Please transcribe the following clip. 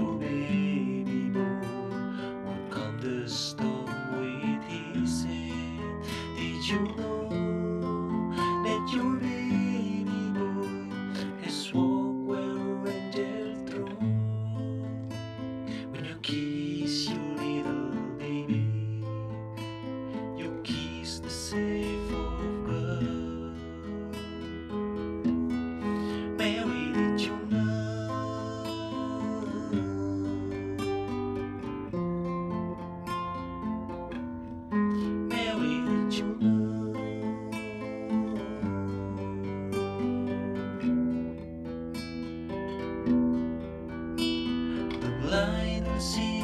baby boy. What calmed the storm with his hand? Did you know that your baby boy has walked where angels throne? When you kiss your little baby, you kiss the safe of God. Mary, did you know? Mary, did you know? The blind will see